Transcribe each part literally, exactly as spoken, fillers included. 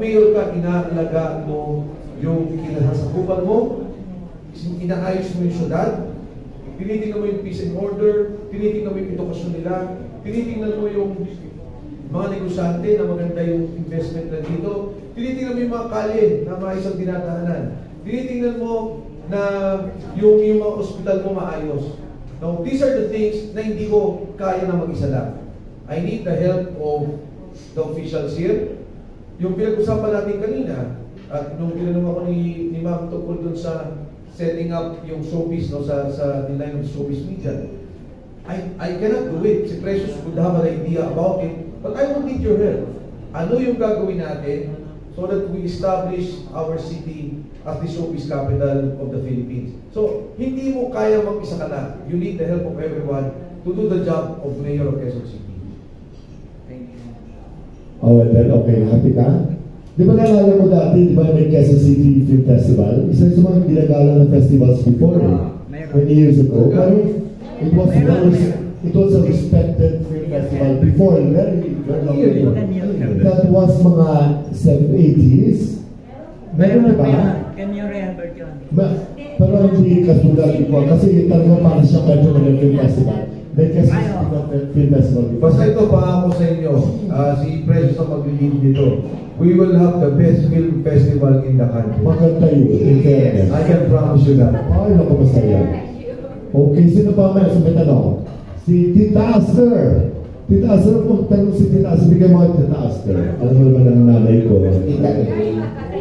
mayor ka, inaalagaan mo yung kinasasakupan mo, inaayos mo yung syudad, tinitingnan mo yung peace and order, tinitingnan mo yung edukasyon nila, tinitingnan mo yung mga negosyante na maganda yung investment na dito, tinitingnan mo yung mga kalye na maayos ang dinadaanan, tinitingnan mo na yung, yung mga ospital mo maayos. Now, these are the things na hindi ko kaya na mag-isa lang. I need the help of the officials here. Yung pinag-usapan natin kanina, at nung tinanong ako ni, ni Ma'am tungkol dun sa setting up yung showbiz, no, sa, sa the line of showbiz media, I, I cannot do it. Si Precious would have an idea about it, but I will need your help. Ano yung gagawin natin so that we establish our city as the showbiz capital of the Philippines? So, hindi mo kaya mag-isa ka na. You need the help of everyone to do the job of Mayor of Quezon City. Thank you. Oh, well, then, okay. Happy ka? Di ba naalala mo dati, di ba may Quezon City Film Festival? Isa sa mga ginagala ng festivals before, eh, twenty years ago. Pero it was, it was a respected film festival before, very, very long ago. That was mga seven eighties. Meron ba? Can you re-albert yun? Pero hindi katulad before, kasi talaga para siya Metropolitan Film Festival. May Quezon City Film Festival. Basta ito, pangako sa inyo, uh, si Precious ang mag-lead dito. We will have the best film festival in the country. Maganda yun, in fairness. I can promise you that. Ay, naku, masaya. Okay, sino pa may sa tanong? Si Tita Aster. Tita Aster, kung tanong si Tita Aster, bigyan mo kay Tita Aster. Alam mo naman ang nanay ko. Tita Aster.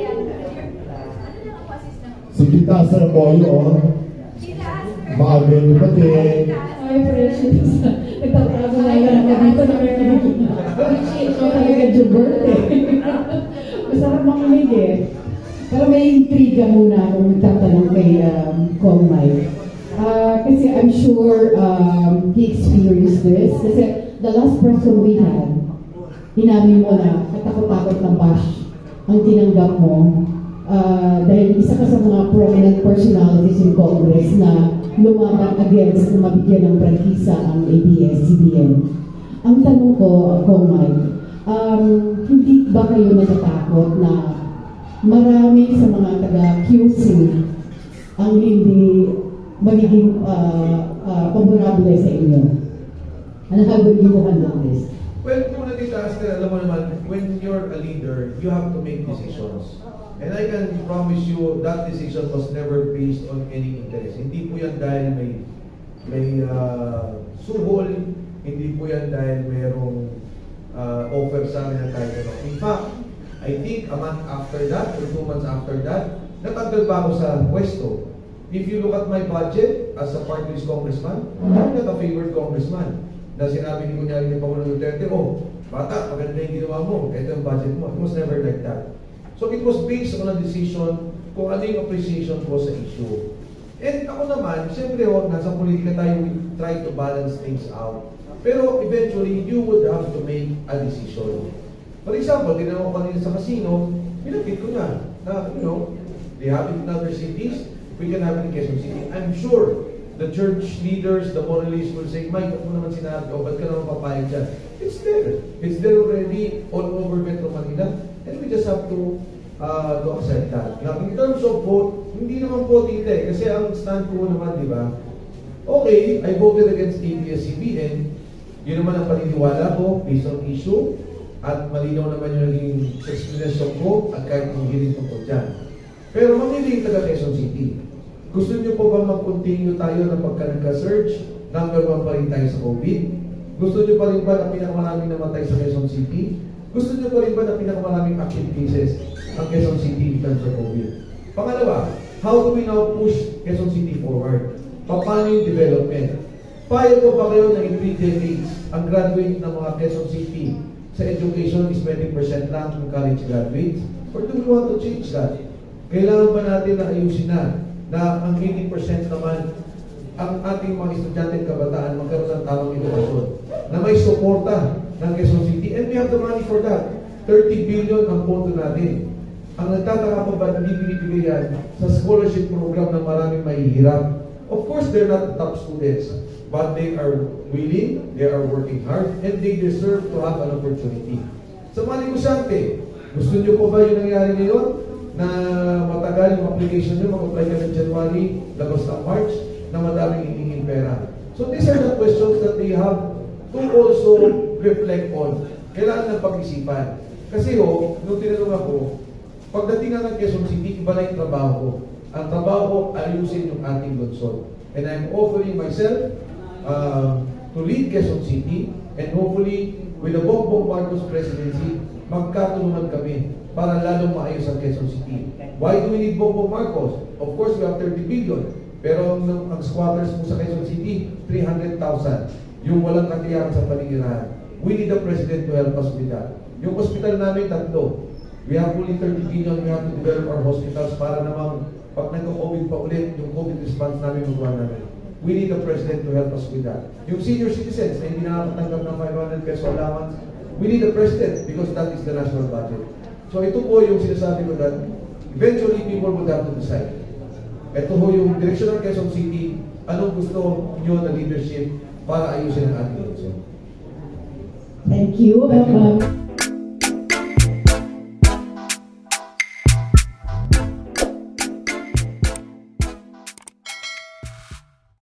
Si Tita Aster ang boy, oh. Maaga yung pati. Ay, Precious. Nagtatago na lang ako dito na may pinag-change ko talaga Jubert eh. Masarap makinig eh. Pero may intriga muna kung magtatanong kay um, Kong Mike. Uh, kasi I'm sure um, he experienced this. Kasi the last person we had, hinamin mo na katakot-takot ng bash ang tinanggap mo. Uh, dahil isa ka sa mga prominent personalities in Congress na lumaban against na mabigyan ng prangkisa ang A B S C B N. Ang tanong ko, Kong Mike, um, hindi ba kayo natatakot na marami sa mga taga-Q C ang hindi magiging uh, uh, favorable sa inyo? And how will you handle this? Well, kung natitaas na, alam mo naman, when you're a leader, you have to make decisions. And I can promise you that decision was never based on any interest. Hindi po yan dahil may, may uh, suhol, hindi po yan dahil mayroong uh, offer sa amin na kahit ano. In fact, I think a month after that, or two months after that, natanggal pa ako sa pwesto. If you look at my budget as a party list congressman, I'm not a favored congressman. Na sinabi ni kunyari ni Pangulong Duterte, oh, bata, maganda yung ginawa mo, ito yung budget mo. It was never like that. So it was based on a decision kung ano yung appreciation ko sa issue. And ako naman, siyempre, oh, nasa politika tayo, we try to balance things out. Pero eventually, you would have to make a decision. For example, tinanong ko kanina sa casino, pinapit ko na, na, you know, they have it in other cities, we can have it in Quezon City. I'm sure the church leaders, the moralists will say, Mike, ako naman sinabi, o, ba't ka naman papayag dyan? It's there. It's there already all over Metro Manila. And we just have to uh, to accept that. Now, in terms of vote, hindi naman po tita eh. Kasi ang stand ko naman, di ba? Okay, I voted against A B S C B N. Yun naman ang paniniwala ko based on issue. At malinaw naman yung naging explanation ko at kahit yung hiling tungkol dyan. Pero mamili taga Quezon City. Gusto niyo po ba mag-continue tayo na pagka nagka-surge? Number one pa rin tayo sa COVID? Gusto niyo pa rin ba na pinakamaraming namatay sa Quezon City? Gusto niyo pa rin ba na pinakamaraming active cases ang Quezon City in terms of COVID? Pangalawa, how do we now push Quezon City forward? Paano yung development? Payag ko pa kayo na in three decades, ang graduate ng mga Quezon City sa education is twenty percent lang ng college graduates? Or do we want to change that? Kailangan ba natin na ayusin na na ang eighty percent naman ang ating mga estudyante at kabataan magkaroon ng tamang edukasyon na may suporta ng Quezon City, and we have the money for that. thirty billion ang pondo natin. Ang nagtataka pa ba hindi binibigay yan sa scholarship program ng maraming mahihirap? Of course, they're not the top students, but they are willing, they are working hard, and they deserve to have an opportunity. Sa mga negosyante, Gusto nyo po ba yung nangyari ngayon na matagal yung application nyo, mag-apply ka ng January, labas ng March, na madaming hihingin pera? So these are the questions that they have to also reflect on. Kailangan ng pag-isipan. Kasi ho, nung tinanong ako, pagdating nga ng Quezon City, iba na yung trabaho ko. Ang trabaho ko, ayusin yung ating lungsod. And I'm offering myself uh, to lead Quezon City, and hopefully, with the Bongbong Marcos presidency, magkatulungan kami para lalong maayos ang Quezon City. Why do we need Bongbong Marcos? Of course, we have thirty billion. Pero ang, ang squatters mo sa Quezon City, three hundred thousand. Yung walang katiyakan sa paligirahan. We need a president to help us with that. Yung hospital namin, tatlo. We have only thirty billion. We have to develop our hospitals para namang pag nagka-COVID pa ulit, yung COVID response namin magawa namin. We need a president to help us with that. Yung senior citizens na hindi nakakatanggap ng five hundred peso allowance, we need a president because that is the national budget. So ito po yung sinasabi ko that eventually people would have to decide. Ito po yung direksyon ng Quezon City, anong gusto nyo na leadership para ayusin ang ating lungsod. Thank you. Thank you. Um,